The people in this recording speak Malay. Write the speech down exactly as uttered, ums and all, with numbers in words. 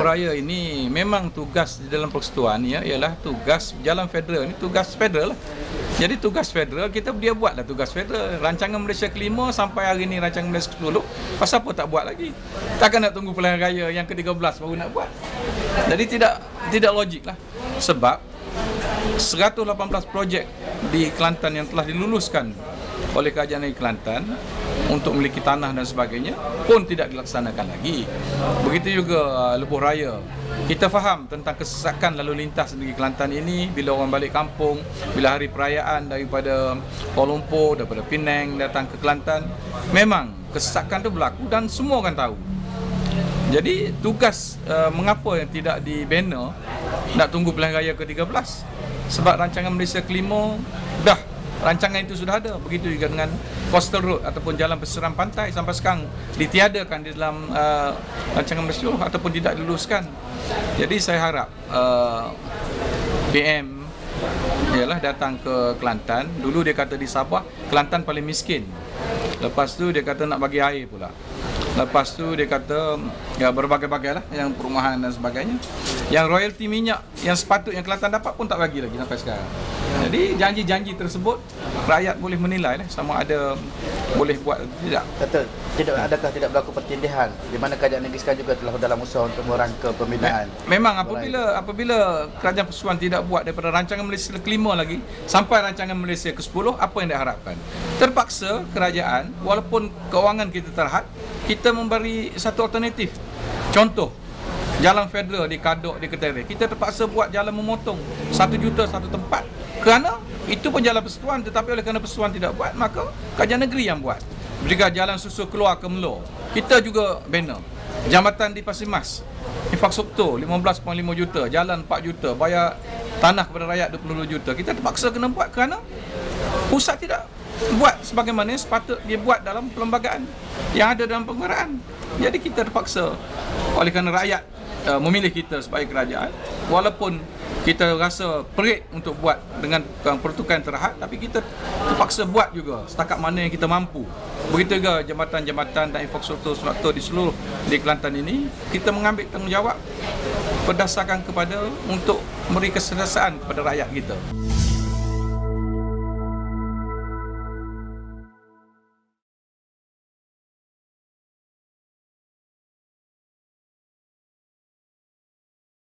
Lebuh Raya ini memang tugas di dalam persekutuan ya ialah tugas jalan federal, ini tugas federal lah. Jadi tugas federal kita dia buatlah tugas federal. Rancangan Malaysia kelima sampai hari ini rancangan Malaysia ke sepuluh, pasal apa tak buat lagi? Takkan nak tunggu pilihan raya yang ke tiga belas baru nak buat. Jadi tidak tidak logik lah. Sebab seratus lapan belas projek di Kelantan yang telah diluluskan oleh Kerajaan Negeri Kelantan untuk memiliki tanah dan sebagainya pun tidak dilaksanakan lagi. Begitu juga Lebuh Raya. Kita faham tentang kesesakan lalu lintas negeri Kelantan ini bila orang balik kampung, bila hari perayaan daripada Kuala Lumpur, daripada Penang datang ke Kelantan, memang kesesakan itu berlaku dan semua orang tahu. Jadi tugas uh, mengapa yang tidak dibina nak tunggu pilihan raya ke tiga belas? Sebab rancangan Malaysia kelima dah, rancangan itu sudah ada. Begitu juga dengan Coastal Road ataupun jalan pesisir pantai sampai sekarang ditiadakan di dalam uh, rancangan Malaysia ataupun tidak diluluskan. Jadi saya harap uh, P M ialah datang ke Kelantan. Dulu dia kata di Sabah Kelantan paling miskin. Lepas tu dia kata nak bagi air pula. Lepas tu dia kata ya berbagai-bagai lah yang perumahan dan sebagainya. Yang royalti minyak yang sepatutnya Kelantan dapat pun tak bagi lagi sampai sekarang. Jadi janji-janji tersebut rakyat boleh menilai lah sama ada boleh buat atau tidak. Betul. Tidak, adakah tidak berlaku pertindihan di mana Kerajaan Negeri sekarang juga telah dalam usaha untuk merangka pembinaan? Memang apabila apabila Kerajaan Persekutuan tidak buat daripada rancangan Malaysia kelima lagi sampai rancangan Malaysia ke sepuluh, apa yang diharapkan? Terpaksa kerajaan walaupun keuangan kita terhad, kita memberi satu alternatif. Contoh, jalan federal di Kadok, di Ketere, kita terpaksa buat jalan memotong satu juta satu tempat. Kerana itu pun jalan persekutuan, tetapi oleh kerana persekutuan tidak buat, maka Kerajaan Negeri yang buat. Jika jalan susu keluar ke Melo, kita juga bina. Jambatan di Pasir Mas, infrastruktur lima belas perpuluhan lima juta, jalan empat juta, bayar tanah kepada rakyat dua puluh dua juta. Kita terpaksa kena buat kerana pusat tidak buat sebagaimana sepatut dia buat dalam perlembagaan yang ada dalam pengaraan. Jadi kita terpaksa oleh kerana rakyat uh, memilih kita sebagai kerajaan, walaupun kita rasa perit untuk buat dengan pertukaran terhad, tapi kita terpaksa buat juga setakat mana yang kita mampu. Begitu juga jambatan-jambatan dan infrastruktur-infrastruktur di seluruh di Kelantan ini, kita mengambil tanggungjawab berdasarkan kepada untuk memberi keselesaan kepada rakyat kita.